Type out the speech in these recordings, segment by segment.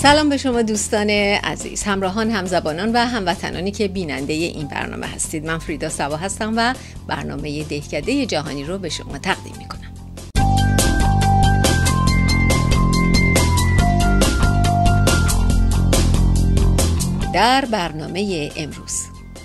سلام به شما دوستان عزیز، همراهان، همزبانان و هموطنانی که بیننده این برنامه هستید. من فریدا سوا هستم و برنامه دهکده جهانی رو به شما تقدیم میکنم. در برنامه امروز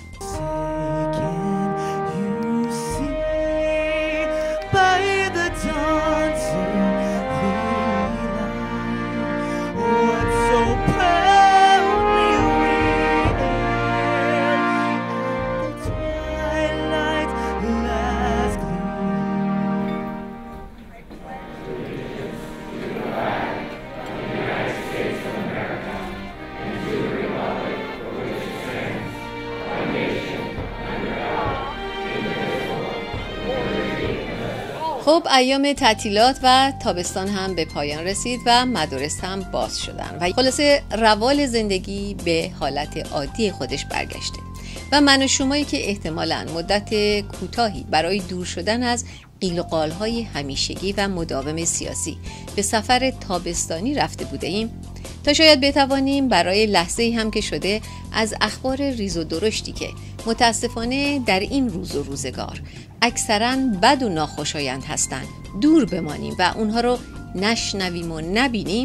خب ایام تعطیلات و تابستان هم به پایان رسید و مدارس هم باز شدن و خلاصه روال زندگی به حالت عادی خودش برگشته و من و شمایی که احتمالاً مدت کوتاهی برای دور شدن از قیل و قال‌های همیشگی و مداوم سیاسی به سفر تابستانی رفته بوده ایم تا شاید بتوانیم برای لحظه‌ای هم که شده از اخبار ریز و درشتی که متاسفانه در این روز و روزگار اکثراً بد و ناخوشایند هستند دور بمانیم و اونها رو نشنویم و نبینیم.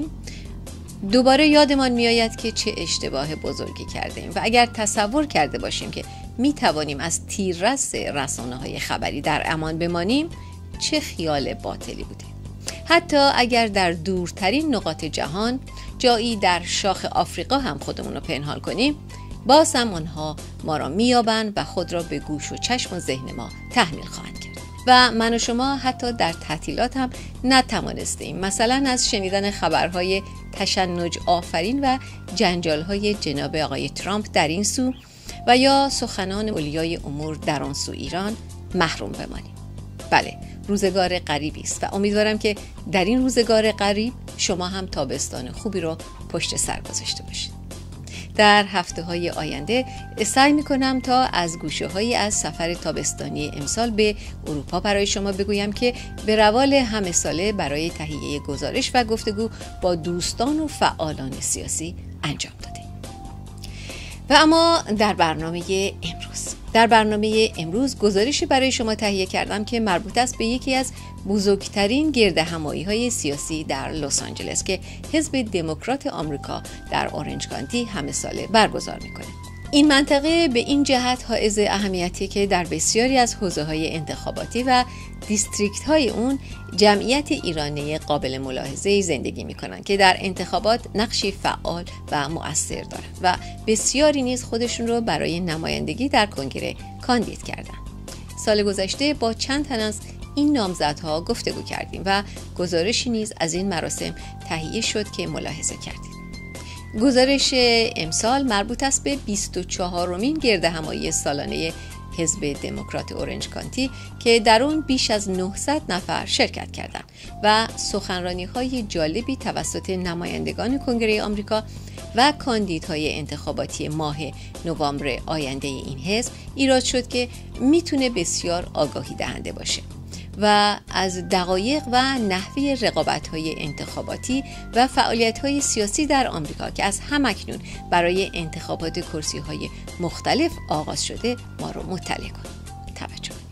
دوباره یادمان میآید که چه اشتباه بزرگی کردیم و اگر تصور کرده باشیم که می توانیم از تیررس رسانه‌های خبری در امان بمانیم چه خیال باطلی بوده. حتی اگر در دورترین نقاط جهان جایی در شاخ آفریقا هم خودمون رو پنهان کنیم باز هم آنها ما را میابند و خود را به گوش و چشم و ذهن ما تحمیل خواهند کرد و من و شما حتی در تعطیلات هم نتوانستیم مثلا از شنیدن خبرهای تشنج آفرین و جنجالهای جناب آقای ترامپ در این سو و یا سخنان اولیای امور در آن سو ایران محروم بمانیم. بله، روزگار غریبی است و امیدوارم که در این روزگار غریب شما هم تابستان خوبی رو پشت سر گذاشته باشید. در هفته‌های آینده سعی می‌کنم تا از گوشه‌هایی از سفر تابستانی امسال به اروپا برای شما بگویم که به روال همه ساله برای تهیه گزارش و گفتگو با دوستان و فعالان سیاسی انجام داده. و اما در برنامه امروز گزارشی برای شما تهیه کردم که مربوط است به یکی از بزرگترین گردهمایی‌های سیاسی در لس آنجلس که حزب دموکرات آمریکا در اورنج کانتی همه ساله برگزار می‌کنه. این منطقه به این جهت حائز اهمیتی که در بسیاری از حوزه‌های انتخاباتی و دیستریکت‌های اون جمعیت ایرانی قابل ملاحظه‌ای زندگی می‌کنند که در انتخابات نقشی فعال و مؤثر دارند و بسیاری نیز خودشون رو برای نمایندگی در کنگره کاندید کردند. سال گذشته با چند تن از این نامزدها گفتگو کردیم و گزارشی نیز از این مراسم تهیه شد که ملاحظه کردید. گزارش امسال مربوط است به 24مین گردهمایی سالانه حزب دموکرات اورنج کانتی که در اون بیش از 900 نفر شرکت کردند و سخنرانی‌های جالبی توسط نمایندگان کنگره آمریکا و کاندیدهای انتخاباتی ماه نوامبر آینده این حزب ایراد شد که میتونه بسیار آگاهی دهنده باشه و از دقایق و نحوه رقابت‌های انتخاباتی و فعالیت‌های سیاسی در آمریکا که از همکنون برای انتخابات کرسی‌های مختلف آغاز شده ما رو مطلع کن. توجه کنید.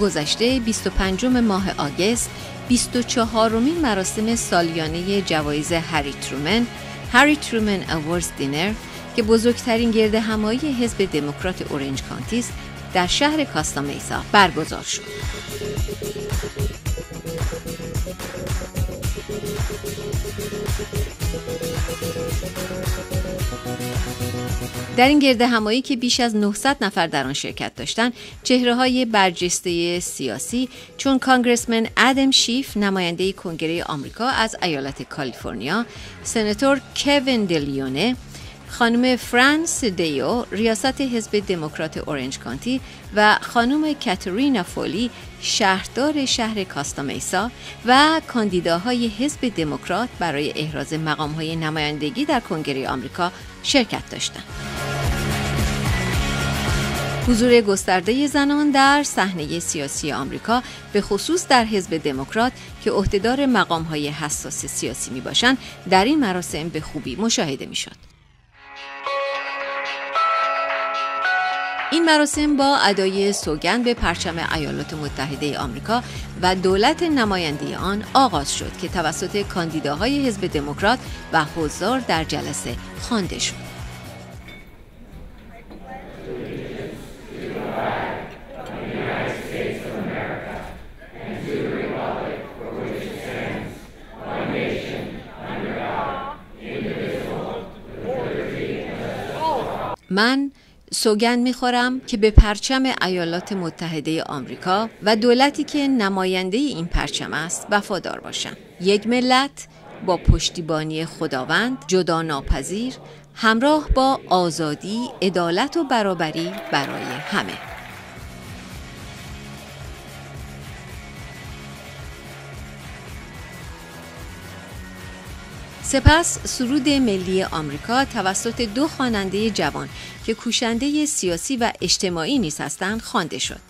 گذشته 25 ماه آگوست 24مین مراسم سالیانه جوایز هری ترومن اواردز دینر که بزرگترین گردهمایی حزب دموکرات اورنج کانتی است در شهر کاستا میسا برگزار شد. در این گردهمایی که بیش از 900 نفر در آن شرکت داشتند، چهره‌های برجسته سیاسی چون کانگرسمن ادم شیف نماینده کنگره آمریکا از ایالت کالیفرنیا، سناتور کوین دلیونه، خانم فرانس دیو ریاست حزب دموکرات اورنج کانتی و خانم کاترینا فولی شهردار شهر کاستا میسا و کاندیداهای حزب دموکرات برای احراز مقام‌های نمایندگی در کنگره آمریکا شرکت داشتند. حضور گسترده زنان در صحنه سیاسی آمریکا به خصوص در حزب دموکرات که عهدهدار مقام‌های حساس سیاسی میباشند در این مراسم به خوبی مشاهده میشد. این مراسم با ادای سوگند به پرچم ایالات متحده آمریکا و دولت نماینده آن آغاز شد که توسط کاندیداهای حزب دموکرات و حضار در جلسه خوانده شد. من سوگند می‌خورم که به پرچم ایالات متحده آمریکا و دولتی که نماینده این پرچم است وفادار باشم. یک ملت با پشتیبانی خداوند جدا ناپذیر، همراه با آزادی، عدالت و برابری برای همه. سپس سرود ملی آمریکا توسط دو خواننده جوان که کوشنده سیاسی و اجتماعی نیز هستند خوانده شد.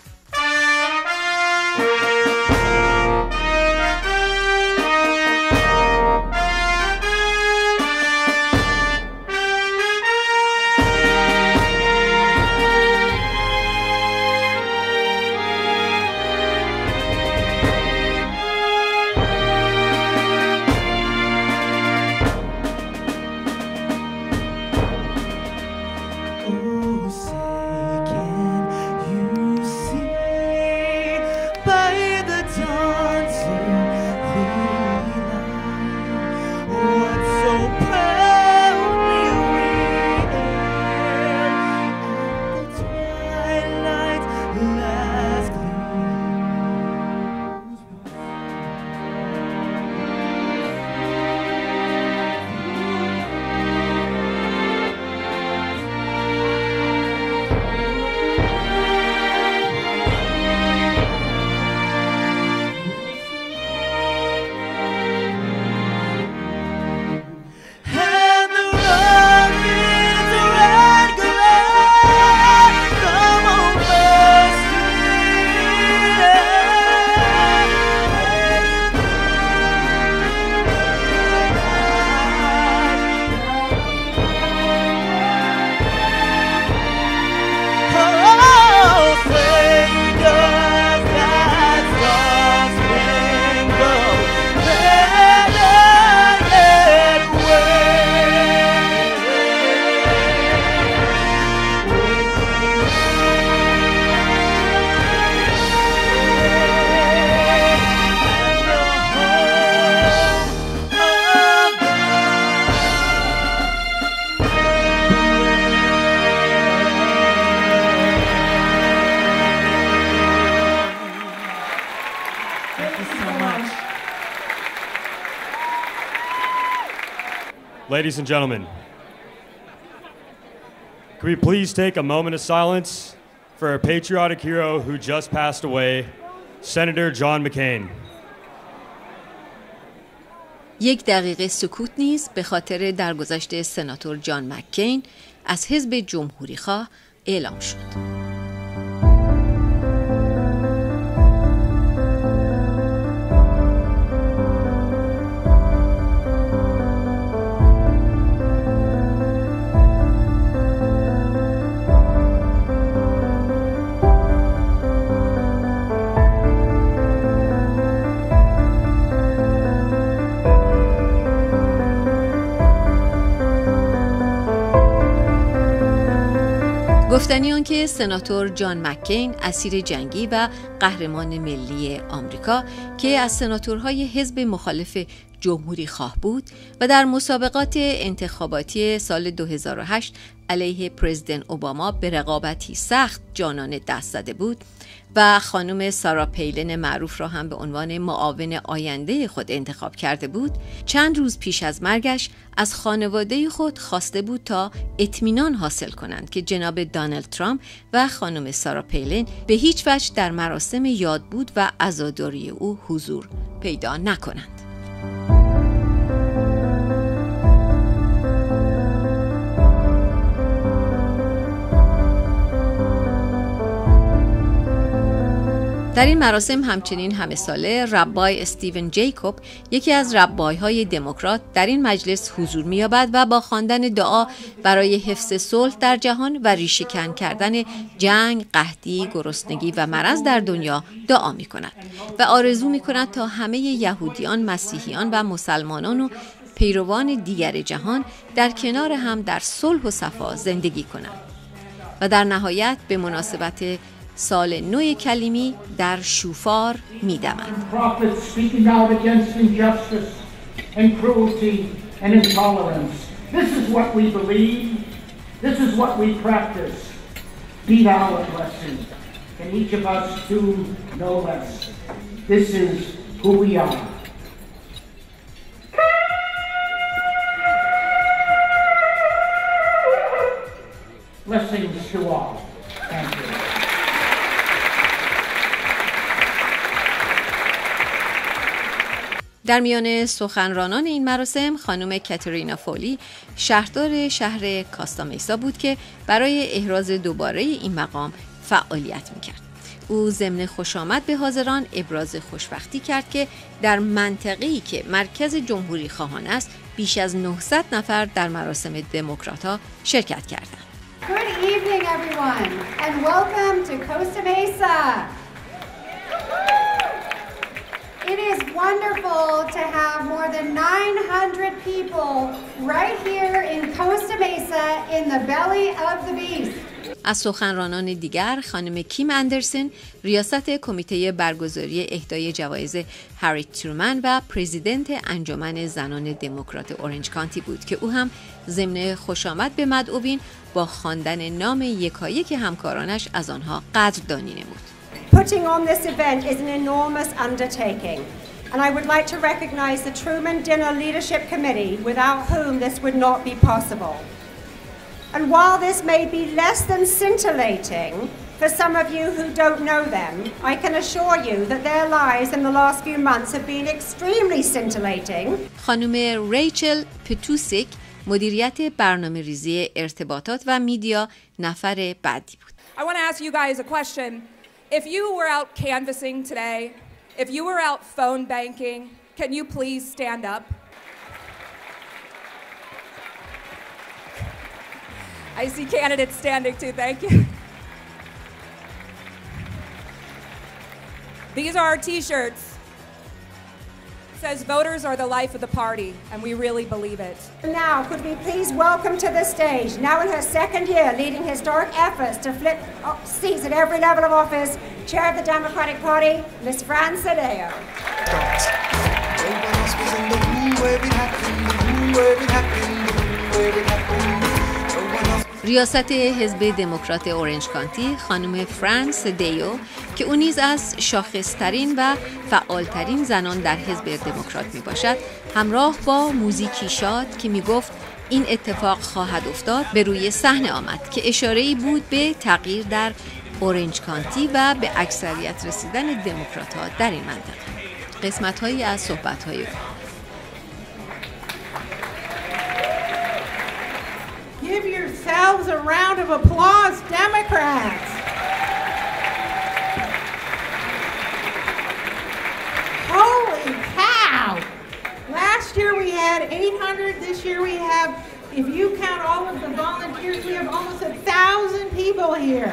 Ladies and gentlemen, can we please take a moment of silence for our patriotic hero who just passed away, Senator John McCain. یک دقیقه سکوت نیز به خاطر درگذشت سناتور جان مککین از حزب جمهوری‌خواه اعلام شد. گفتنی آن که سناتور جان مککین اسیر جنگی و قهرمان ملی آمریکا که از سناتورهای حزب مخالف جمهوری خواه بود و در مسابقات انتخاباتی سال 2008 علیه پرزیدنت اوباما به رقابتی سخت جانانه دست زده بود و خانم سارا پیلن معروف را هم به عنوان معاون آینده خود انتخاب کرده بود، چند روز پیش از مرگش از خانواده خود خواسته بود تا اطمینان حاصل کنند که جناب دونالد ترامپ و خانم سارا پیلن به هیچ وجه در مراسم یادبود و عزاداری او حضور پیدا نکنند. در این مراسم همچنین همه ساله ربای استیون جیکوب، یکی از ربایهای دموکرات، در این مجلس حضور می‌یابد و با خواندن دعا برای حفظ صلح در جهان و ریشه‌کن کردن جنگ، قحطی، گرسنگی و مرض در دنیا دعا می‌کند و آرزو می‌کند تا همه یهودیان، مسیحیان و مسلمانان و پیروان دیگر جهان در کنار هم در صلح و صفا زندگی کنند. و در نهایت به مناسبت سال نو کلیمی در شوفار می‌دمد. Blessings to all. Thank you. در میان سخنرانان این مراسم خانم کاترینا فولی، شهردار شهر کاستامیسا بود که برای احراز دوباره این مقام فعالیت میکرد. او ضمن خوشامد به حاضران ابراز خوشبختی کرد که در منطقه‌ای که مرکز جمهوری خواهان است بیش از 900 نفر در مراسم دموکرات‌ها شرکت کردند. Good evening everyone and welcome to Costa Mesa. It is wonderful to have more than 900 people right here in Costa Mesa in the belly of the beast. از سخنرانان دیگر خانم کیم اندرسن، ریاست کمیته برگزاری اهدای جوایز هری ترومن و پرزیدنت انجمن زنان دموکرات اورنج کانتی بود که او هم ضمن خوشامد به مدعوین با خواندن نام یکایک همکارانش از آنها قدردانی نمود. Putting on this event is an enormous undertaking, and I would like to recognize the Truman Dinner Leadership Committee, without whom this would not be possible. And while this may be less than scintillating for some of you who don't know them, I can assure you that their lives in the last few months have been extremely scintillating. خانم ریچل پتوسیک، مدیریت برنامه‌ریزی ارتباطات و میدیا، نفر بعدی بود. I want to ask you guys a question. If you were out canvassing today, if you were out phone banking, can you please stand up? I see candidates standing too, thank you. These are our t-shirts. It says voters are the life of the party, and we really believe it. Now, could we please welcome to the stage, now in her second year leading historic efforts to flip seats at every level of office, Chair of the Democratic Party, Ms. Fran Cedillo. ریاست حزب دموکرات اورنج کانتی خانم فران سدیو که او نیز از شاخصترین و فعالترین زنان در حزب دموکرات می باشد، همراه با موزیکی شاد که می گفت این اتفاق خواهد افتاد به روی صحنه آمد که اشاره‌ای بود به تغییر در اورنج کانتی و به اکثریت رسیدن دموکرات‌ها در این منطقه. قسمت‌هایی از صحبت‌های Give yourselves a round of applause, Democrats. Holy cow! Last year we had 800, this year we have, if you count all of the volunteers, we have almost 1,000 people here.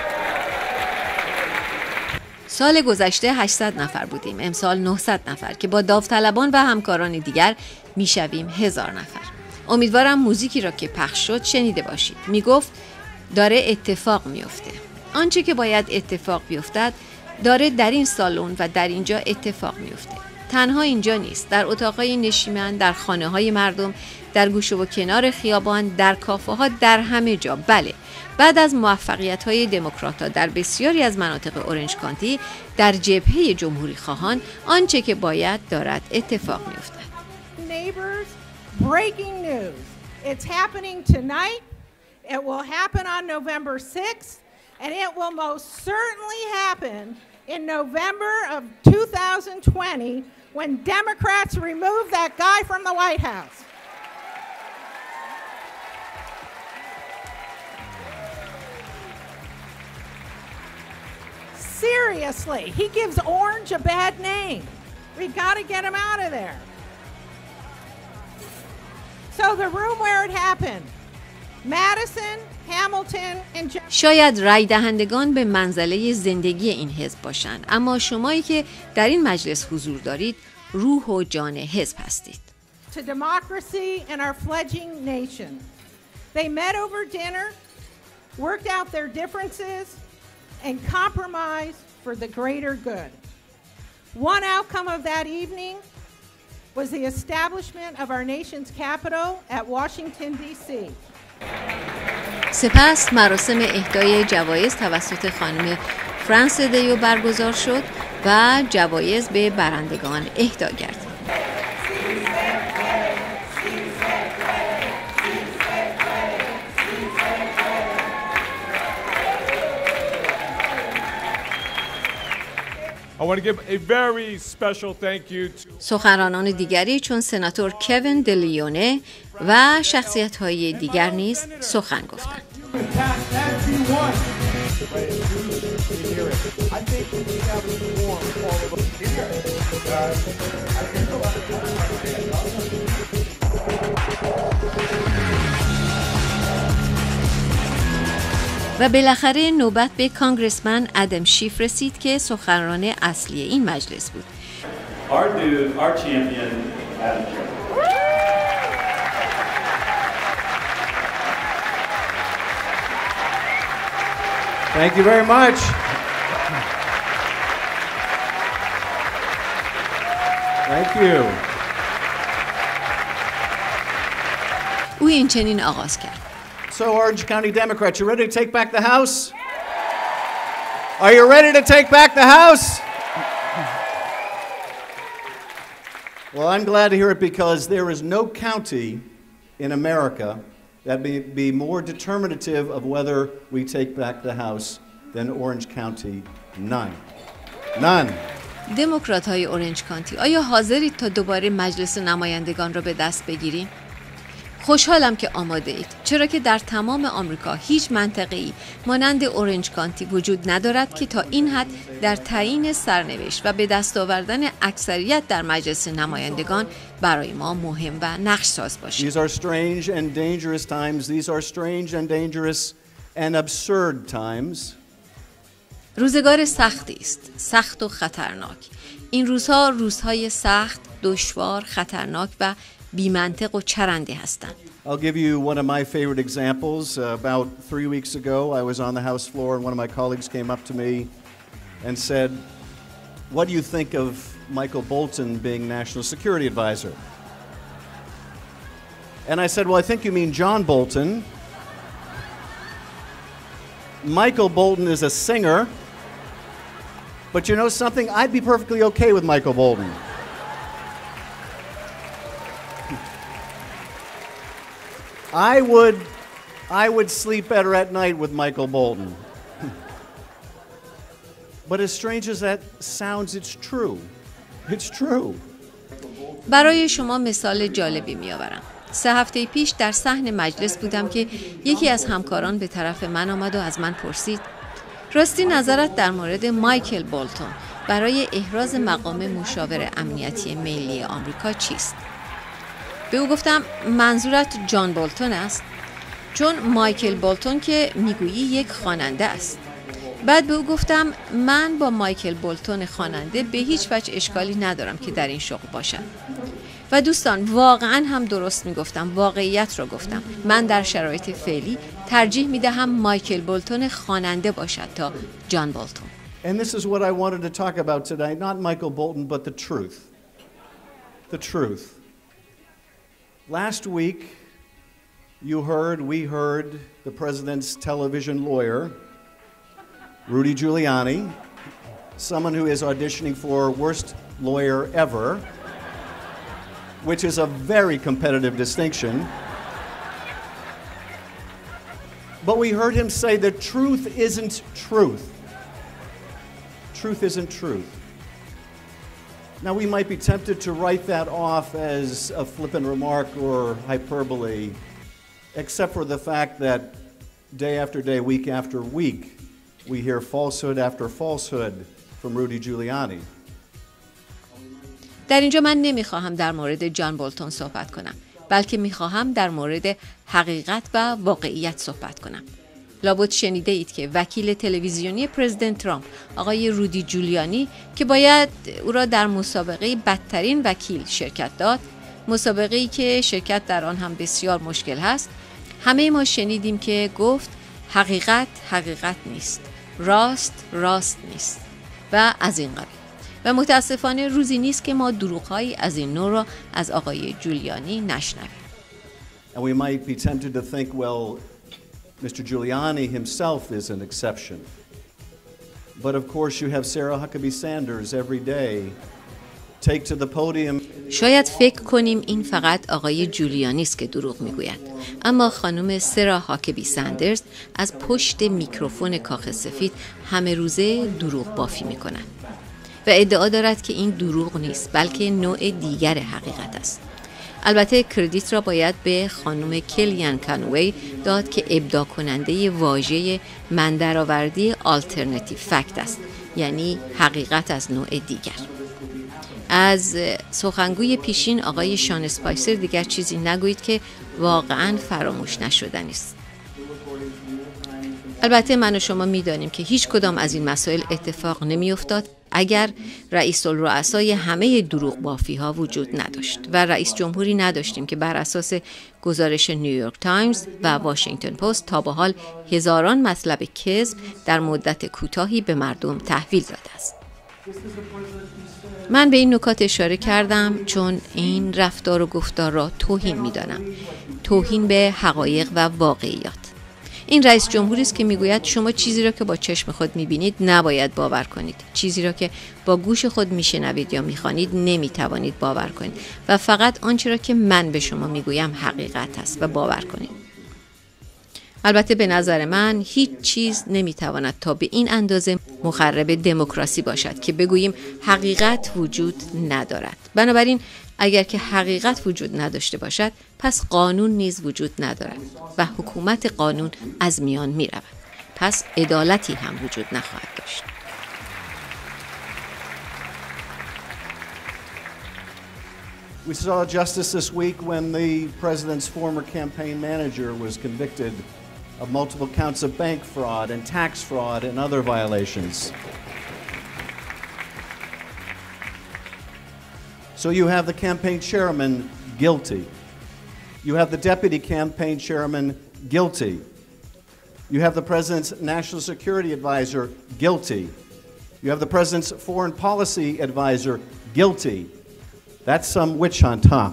سال گذشته 800 نفر بودیم، امسال 900 نفر که با داوطلبان و همکاران دیگر میشویم 1000 نفر. امیدوارم موزیکی را که پخش شد شنیده باشید. می گفت داره اتفاق میفته. آنچه که باید اتفاق بیفتد داره در این سالن و در اینجا اتفاق میفته. تنها اینجا نیست، در اتاقهای نشیمن، در خانه‌های مردم، در گوشه و کنار خیابان، در کافه‌ها، در همه جا. بله، بعد از موفقیت‌های دموکرات‌ها در بسیاری از مناطق اورنج کانتی در جبهه جمهوری خواهان آنچه که باید دارد اتفاق می‌افتد. Neighbors, breaking news. It's happening tonight. It will happen on November 6th, and it will most certainly happen in November of 2020 when Democrats remove that guy from the White House. Seriously, he gives Orange a bad name. We got to get him out of there. So the room where it happened, Madison, Hamilton and شاید رای دهندگان به منزله زندگی این حزب باشند، اما شمایی که در این مجلس حضور دارید روح و جان حزب هستید. To democracy and our fledgling nation. They met over dinner, worked out their differences, and compromised for the greater good. One outcome of that evening was the establishment of our nation's capital at Washington, D.C. سپس مراسم اهدای جوایز توسط خانم فرانس دیو برگزار شد و جوایز به برندگان اهدا گردید. I want to give a very special thank you to سخنرانان دیگری چون سناتور کوین دلیونه و شخصیت‌های دیگر نیز سخن گفتند. و بالاخره نوبت به کانگرسمن ادم شیف رسید که سخنران اصلی این مجلس بود. Our champion, Adam Schiff. Thank you very much. Thank you. او این چنین آغاز کرد. So, Orange County Democrats, you ready to take back the House? Are you ready to take back the House? Well, I'm glad to hear it because there is no county in America that be more determinative of whether we take back the House than Orange County. None. None. دموکرات‌های اورنج کانتی، آیا حاضرید تا دوباره مجلس نمایندگان را به دست بگیریم؟ خوشحالم که آماده اید، چرا که در تمام آمریکا هیچ منطقه‌ای مانند اورنج کانتی وجود ندارد که تا این حد در تعیین سرنوشت و به دست آوردن اکثریت در مجلس نمایندگان برای ما مهم و نقش ساز باشد. These are strange and dangerous times. These are strange and dangerous and absurd times. روزگار سختی است، سخت و خطرناک. این روزها روزهای سخت، دشوار، خطرناک و بی‌منطق و چرندی هستند. I'll give you one of my favorite examples. About 3 weeks ago, I was on the House floor and one of my colleagues came up to me and said, "What do you think of Michael Bolton being National Security Advisor?" And I said, "Well, I think you mean John Bolton. Michael Bolton is a singer, but you know something? I'd be perfectly okay with Michael Bolton." I would sleep better at night with Michael Bolton. But as strange as that sounds, it's true. It's true. برای شما مثال جالبی میآورم. 3 هفته پیش در صحن مجلس بودم که یکی از همکاران به طرف من آمد و از من پرسید: راستی نظرت در مورد مایکل بولتون برای احراز مقام مشاور امنیتی ملی آمریکا چیست؟ به او گفتم منظورت جان بولتون است؟ چون مایکل بولتون که میگویی یک خواننده است. بعد به او گفتم من با مایکل بولتون خواننده به هیچ وجه اشکالی ندارم که در این شغل باشم. و دوستان واقعا هم درست میگفتم، واقعیت رو گفتم. من در شرایط فعلی ترجیح میدهم مایکل بولتون خواننده باشد تا جان بولتون. And this is what I wanted to talk about today, not Michael Bolton, but the truth. The truth. Last week, we heard the president's television lawyer, Rudy Giuliani, someone who is auditioning for worst lawyer ever, which is a very competitive distinction. But we heard him say the truth isn't truth. Truth isn't truth. Now, we might be tempted to write that off as a flippant remark or hyperbole, except for the fact that day after day, week after week, we hear falsehood after falsehood from Rudy Giuliani. در اینجا من نمیخواهم در مورد جان بولتون صحبت کنم، بلکه میخواهم در مورد حقیقت و واقعیت صحبت کنم. لابد شنیده اید که وکیل تلویزیونی پرزیدنت ترامپ آقای رودی جولیانی که باید او را در مسابقه بدترین وکیل شرکت داد، مسابقه‌ای که شرکت در آن هم بسیار مشکل هست، همه ما شنیدیم که گفت حقیقت حقیقت نیست، راست نیست و از این قبیل. و متاسفانه روزی نیست که ما دروغ‌هایی از این نوع را از آقای جولیانی نشنویم. And we might be tempted to think, well, Mr. Giuliani himself is an exception. But of course you have Sarah Huckabee Sanders every day take to the podium. شاید فکر کنیم این فقط آقای جولیانی است که دروغ میگوید، اما خانم سرا هاکبی سندرز از پشت میکروفون کاخ سفید همه روزه دروغ بافی میکنند و ادعا دارد که این دروغ نیست بلکه نوع دیگر حقیقت است. البته کردیت را باید به خانم کلیان کانوی داد که ابداع کننده واژه من درآوردی آلترناتیو فکت است، یعنی حقیقت از نوع دیگر. از سخنگوی پیشین آقای شان اسپایسر دیگر چیزی نگویید که واقعاً فراموش نشدنی است. البته من و شما می‌دانیم که هیچ کدام از این مسائل اتفاق نمی‌افتاد اگر رئیس الرؤسای همه دروغ بافی ها وجود نداشت و رئیس جمهوری نداشتیم که بر اساس گزارش نیویورک تایمز و واشنگتن پست تا به حال هزاران مطلب کذب در مدت کوتاهی به مردم تحویل داده است. من به این نکات اشاره کردم چون این رفتار و گفتار را توهین می‌دانم، توهین به حقایق و واقعیات. این رئیس جمهوری است که میگوید شما چیزی را که با چشم خود میبینید نباید باور کنید، چیزی را که با گوش خود میشنوید یا میخوانید نمیتوانید باور کنید و فقط آنچه را که من به شما میگویم حقیقت است و باور کنید. البته به نظر من هیچ چیز نمیتواند تا به این اندازه مخرب دموکراسی باشد که بگوییم حقیقت وجود ندارد. بنابراین اگر که حقیقت وجود نداشته باشد پس قانون نیز وجود ندارد و حکومت قانون از میان می رود. پس عدالتی هم وجود نخواهد داشت. We saw justice this week when the president's former campaign manager was convicted of multiple counts of bank fraud and tax fraud and other violations. So you have the campaign chairman guilty. You have the deputy campaign chairman guilty. You have the president's national security advisor guilty. You have the president's foreign policy advisor guilty. That's some witch hunt, huh?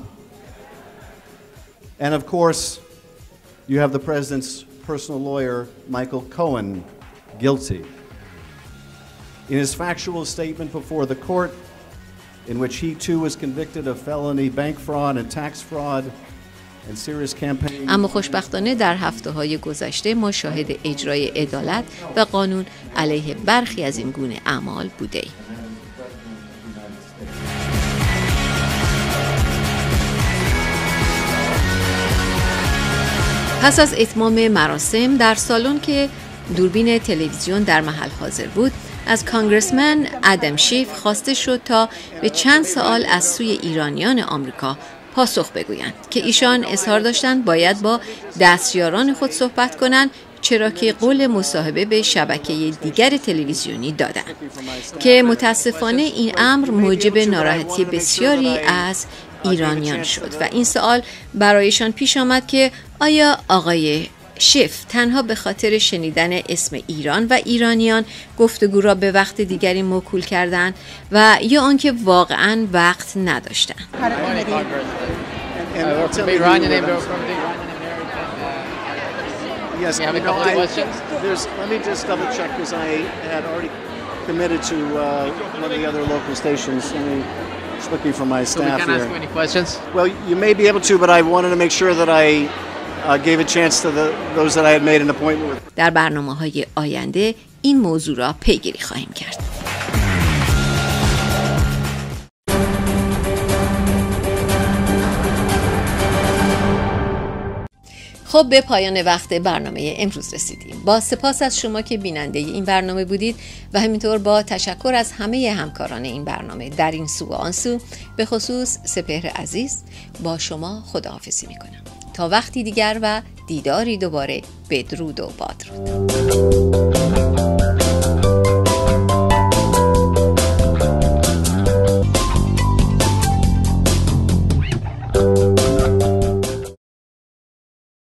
And of course, you have the president's personal lawyer, Michael Cohen, guilty. In his factual statement before the court, in which he too was convicted of felony bank fraud and tax fraud and serious campaign. اما خوشبختانه در هفته‌های گذشته ما شاهد اجرای عدالت و قانون علیه برخی از این گونه اعمال بوده‌ایم. پس از اتمام مراسم در سالن که دوربین تلویزیون در محل حاضر بود، از کانگرسمن ادم شیف خواسته شد تا به چند سوال از سوی ایرانیان آمریکا پاسخ بگویند که ایشان اظهار داشتند باید با دستیاران خود صحبت کنند، چرا که قول مصاحبه به شبکه دیگر تلویزیونی دادند که متاسفانه این امر موجب ناراحتی بسیاری از ایرانیان شد و این سوال برایشان پیش آمد که آیا آقای شف تنها به خاطر شنیدن اسم ایران و ایرانیان گفتگو را به وقت دیگری موکول کردند و یا آنکه واقعاً وقت نداشتند. Yes, let me just double check because I had already committed to one of the other local stations. Let me just looking for my staff here. So we can't ask you any questions? Well, you may be able to, but I wanted to make sure that I gave a chance to those that I had made an appointment with. در برنامه‌های آینده این موضوع را پیگیری خواهیم کرد. خب به پایان وقت برنامه امروز رسیدیم. با سپاس از شما که بیننده این برنامه بودید و همینطور با تشکر از همه همکاران این برنامه در این سو و آن سو، به خصوص سپهر عزیز، با شما خداحافظی میکنم. تا وقتی دیگر و دیداری دوباره، بدرود و بادرود.